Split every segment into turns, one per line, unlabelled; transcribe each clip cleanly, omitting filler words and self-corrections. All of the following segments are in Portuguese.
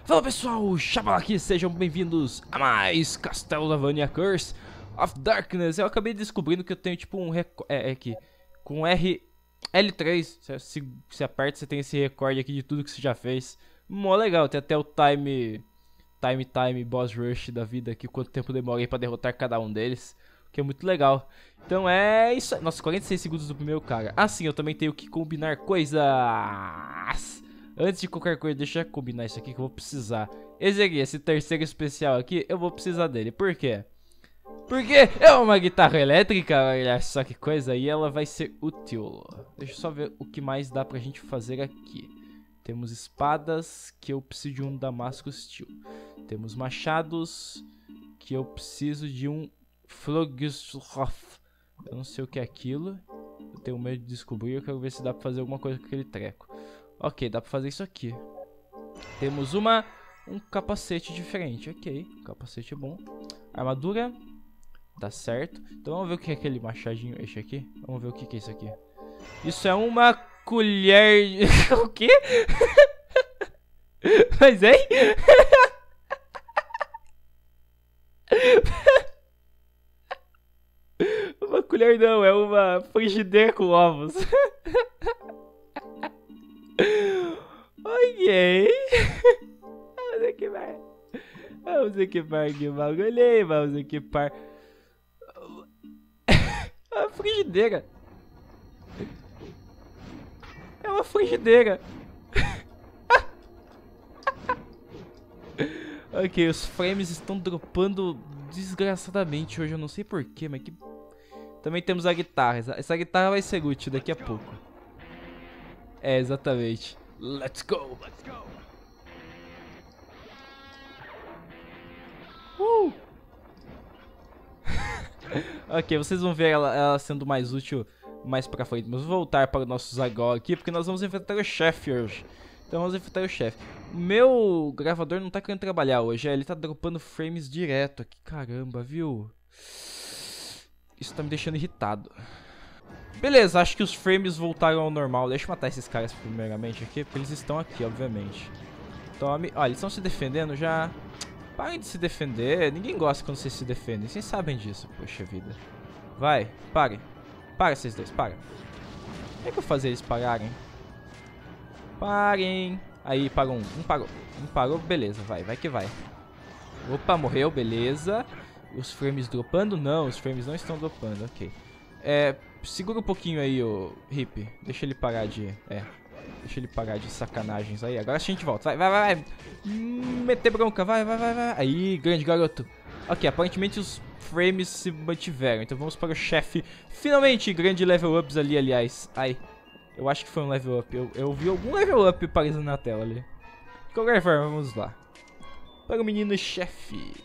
Fala pessoal, Xabala aqui, sejam bem-vindos a mais Castlevania Curse of Darkness. Eu acabei descobrindo que eu tenho tipo um aqui, com L3, se aperta você tem esse recorde aqui de tudo que você já fez. Mó legal, tem até o time boss rush da vida aqui, quanto tempo demorei pra derrotar cada um deles, que é muito legal. Então é isso aí, nossa, 46 segundos do primeiro cara. Ah sim, eu também tenho que combinar coisas. Antes de qualquer coisa, deixa eu combinar isso aqui que eu vou precisar. Esse terceiro especial aqui, eu vou precisar dele. Por quê? Porque é uma guitarra elétrica, olha só que coisa. E ela vai ser útil. Deixa eu só ver o que mais dá pra gente fazer aqui. Temos espadas, que eu preciso de um Damasco Steel. Temos machados, que eu preciso de um Flogusroth. Eu não sei o que é aquilo. Eu tenho medo de descobrir, eu quero ver se dá pra fazer alguma coisa com aquele treco. Ok, dá pra fazer isso aqui. Temos um capacete diferente. Ok, capacete é bom. Armadura, dá certo. Então vamos ver o que é aquele machadinho, este aqui. Vamos ver o que é isso aqui. Isso é uma colher... O quê? Mas hein? Uma colher não, é uma frigideira com ovos. Ok. Vamos equipar aqui o bagulho. Vamos equipar a frigideira. É uma frigideira. Ok, os frames estão dropando desgraçadamente hoje. Eu não sei porquê, mas que... Também temos a guitarra. Essa guitarra vai ser útil daqui a pouco. É, exatamente. Let's go! Ok, vocês vão ver ela sendo mais útil mais pra frente. Mas vou voltar para o nosso Zagol aqui, porque nós vamos enfrentar o chefe hoje. Então vamos enfrentar o chefe. O meu gravador não tá querendo trabalhar hoje, ele tá dropando frames direto aqui. Caramba, viu? Isso tá me deixando irritado. Beleza, acho que os frames voltaram ao normal. Deixa eu matar esses caras primeiramente aqui, porque eles estão aqui, obviamente. Tome. Olha, eles estão se defendendo já. Parem de se defender. Ninguém gosta quando vocês se defendem. Vocês sabem disso, poxa vida. Vai, parem. Para vocês dois, para. Como é que eu fazer eles pararem? Parem. Aí, parou um. Um parou. Um parou, beleza, vai que vai. Opa, morreu, beleza. Os frames dropando? Não, os frames não estão dropando, ok. Segura um pouquinho aí, ô Hip. Deixa ele parar de... deixa ele parar de sacanagens aí. Agora a gente volta. Vai. Meter bronca, vai. Aí, grande garoto. Ok, aparentemente os frames se mantiveram. Então vamos para o chefe. Finalmente, grande level ups ali, aliás. Ai, eu acho que foi um level up. Eu vi algum level up aparecendo na tela ali. De qualquer forma, vamos lá. Para o menino chefe.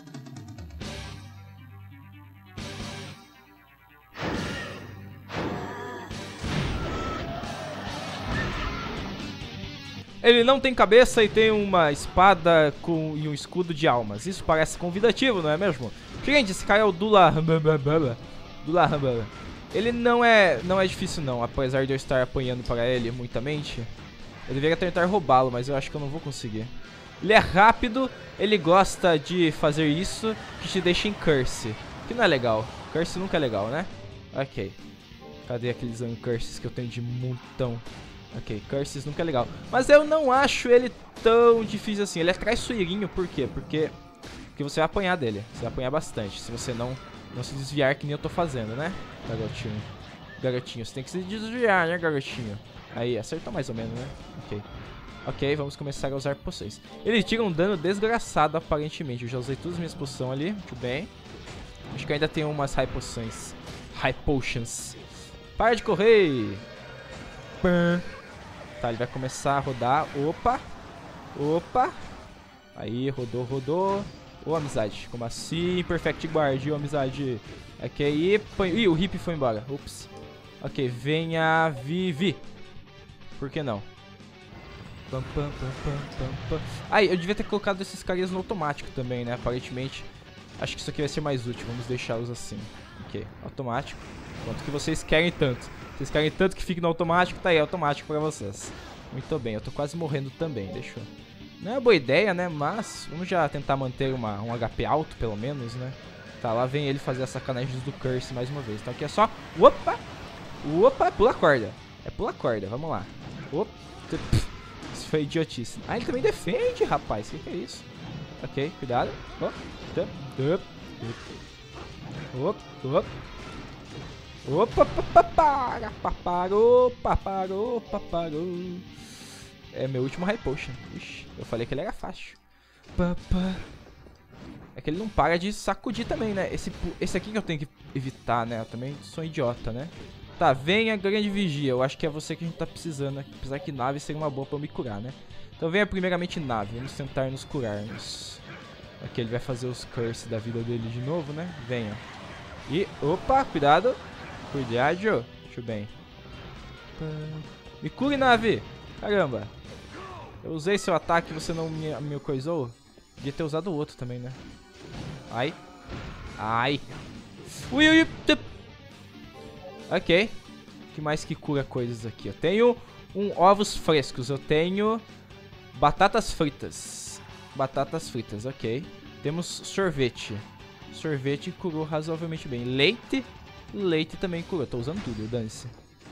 Ele não tem cabeça e tem uma espada e um escudo de almas. Isso parece convidativo, não é mesmo? Gente, esse cara é o Dula. Ele não é difícil não, apesar de eu estar apanhando para ele muitamente. Eu deveria tentar roubá-lo, mas eu acho que eu não vou conseguir. Ele é rápido, ele gosta de fazer isso, que te deixa em curse. Que não é legal. Curse nunca é legal, né? Ok. Cadê aqueles uncurses que eu tenho de montão? Ok, Curses nunca é legal. Mas eu não acho ele tão difícil assim. Ele é traiçoeirinho, por quê? Porque você vai apanhar dele. Você vai apanhar bastante, se você não se desviar que nem eu tô fazendo, né? Garotinho, você tem que se desviar, né, garotinho? Aí, acertou mais ou menos, né? Ok, vamos começar a usar poções. Ele tira um dano desgraçado, aparentemente. Eu já usei todas as minhas poções ali, muito bem. Acho que ainda tem umas High Potions. Para de correr! Tá, ele vai começar a rodar. Opa. Aí, rodou. Ô, amizade. Como assim? Perfect Guard, ô, amizade. Ok, Ih, o Hip foi embora. Ups. Ok, venha, Vivi. Por que não? Aí, eu devia ter colocado esses carinhas no automático também, né? Aparentemente. Acho que isso aqui vai ser mais útil. Vamos deixá-los assim. Ok, automático. Quanto que vocês querem tanto. Vocês querem tanto que fique no automático, tá aí, automático pra vocês. Muito bem, eu tô quase morrendo também, deixa eu Não é uma boa ideia, né? Mas vamos já tentar manter um HP alto, pelo menos, né? Tá, lá vem ele fazer as sacanagens do Curse mais uma vez. Então aqui é só... Opa! Opa! Pula a corda. É pula a corda, vamos lá. Opa! Isso foi idiotice. Ah, ele também defende, rapaz. O que é isso? Ok, cuidado. Opa! Opa! Opa! Parou! É meu último High Potion. Ixi, eu falei que ele era fácil. É que ele não para de sacudir também, né? Esse aqui que eu tenho que evitar, né? Eu também sou idiota, né? Tá, vem a grande vigia. Eu acho que é você que a gente tá precisando aqui. Apesar que nave seria uma boa pra eu me curar, né? Então venha primeiramente nave. Vamos tentar nos curarmos. Aqui ele vai fazer os curses da vida dele de novo, né? Venha. E, opa, cuidado. Cuidado. Deixa eu bem. Me cure, nave. Caramba. Eu usei seu ataque e você não me coisou? Podia ter usado o outro também, né? Ai. Ai. Ui. Ok. O que mais que cura coisas aqui? Eu tenho ovos frescos. Eu tenho batatas fritas. Batatas fritas, ok. Temos sorvete. Sorvete curou razoavelmente bem. Leite. Leite também curou. Tô usando tudo, dane-se.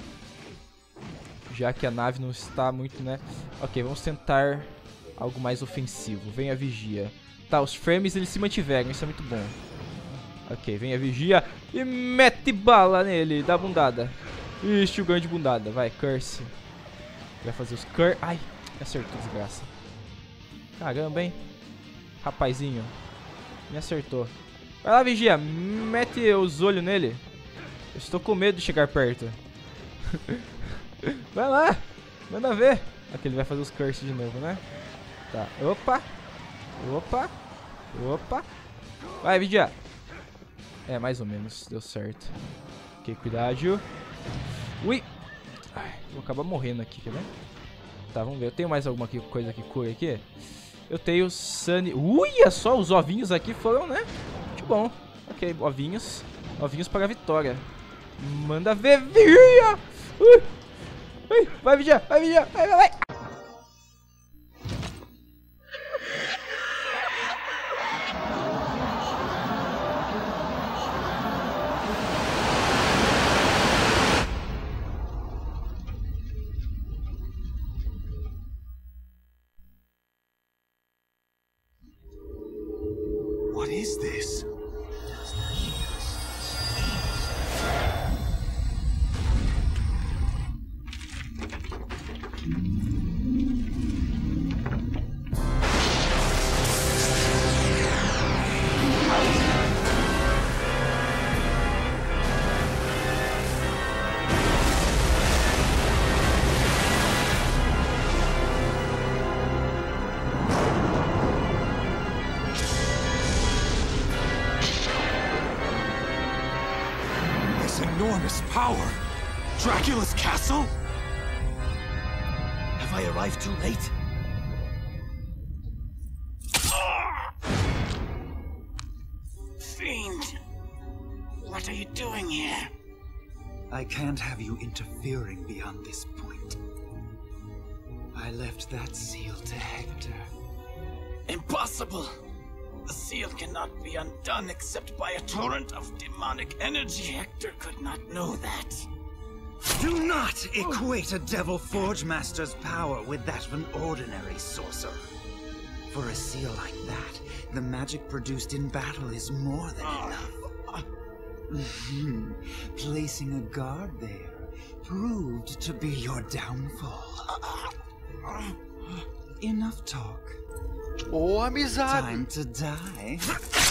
Já que a nave não está muito, né? Ok, vamos tentar algo mais ofensivo. Vem a vigia. Tá, os frames eles se mantiveram, isso é muito bom. Ok, vem a vigia e mete bala nele, dá bundada. Ixi, o grande bundada, vai, Curse. Vai fazer os Curse. Ai, acertou, desgraça. Caramba, hein? Rapazinho, me acertou. Vai lá, vigia, mete os olhos nele. Eu estou com medo de chegar perto. Vai lá, manda ver. Aqui ele vai fazer os curses de novo, né? Tá, opa. Vai, vigia. É, mais ou menos, deu certo. Ok, cuidado. Ui. Ai, vou acabar morrendo aqui, quer ver? Tá, vamos ver, eu tenho mais alguma coisa que cura aqui? Eu tenho Sunny. Uia, só os ovinhos aqui foram, né? Muito bom. Ok, ovinhos. Ovinhos para a vitória. Manda ver, vigia. Vai, vigia, vai.
What is this? Enormous power! Dracula's castle? Have I arrived too late? Fiend! What are you doing here? I can't have you interfering beyond this point. I left that seal to Hector. Impossible! The seal cannot be undone except by a torrent of demonic energy. Hector could not know that. Do not equate a Devil Forge Master's power with that of an ordinary sorcerer. For a seal like that, the magic produced in battle is more than enough. Placing a guard there proved to be your downfall. Enough talk.
Ô, amizade!
Time to die.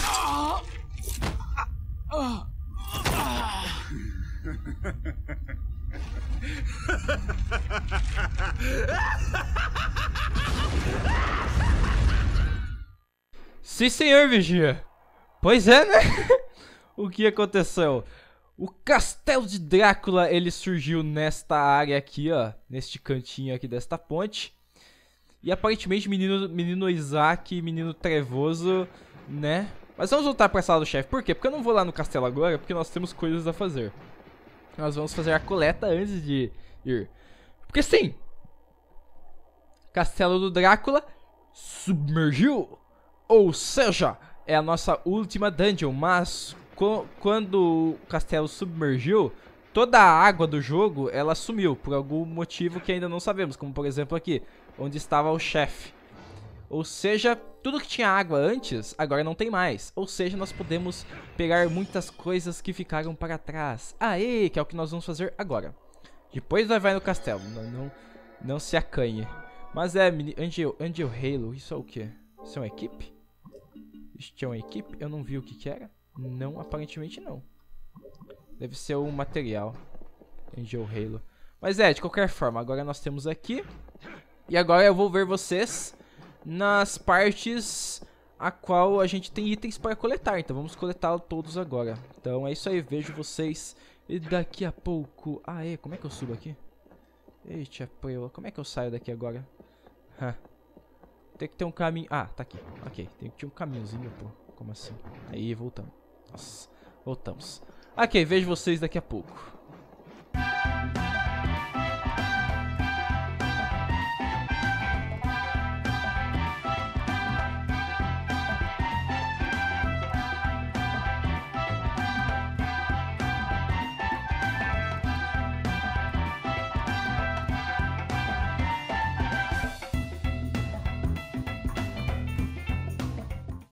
Sim, senhor, vigia. Pois é, né? O que aconteceu? O castelo de Drácula, ele surgiu nesta área aqui, ó. Neste cantinho aqui desta ponte. E aparentemente menino Isaac, menino trevoso, né? Mas vamos voltar pra sala do chefe. Por quê? Porque eu não vou lá no castelo agora, porque nós temos coisas a fazer. Nós vamos fazer a coleta antes de ir. Porque sim, Castelo do Drácula submergiu. Ou seja, é a nossa última dungeon, mas quando o castelo submergiu, toda a água do jogo, ela sumiu, por algum motivo que ainda não sabemos, como por exemplo aqui, onde estava o chefe. Ou seja, tudo que tinha água antes, agora não tem mais. Ou seja, nós podemos pegar muitas coisas que ficaram para trás. Aê, que é o que nós vamos fazer agora. Depois nós vai no castelo, não se acanhe. Mas Angel Halo, isso é o que? Isso é uma equipe? Isso é uma equipe? Eu não vi o que era. Não, aparentemente não. Deve ser um material. Angel Halo. Mas de qualquer forma, agora nós temos aqui. E agora eu vou ver vocês nas partes a qual a gente tem itens para coletar. Então vamos coletá-los todos agora. Então é isso aí, vejo vocês daqui a pouco. Como é que eu subo aqui? Eita, como é que eu saio daqui agora? Tem que ter um caminho. Tá aqui. Ok, tem que ter um caminhozinho, pô. Como assim? Aí, voltamos. Nossa, voltamos. Ok, vejo vocês daqui a pouco.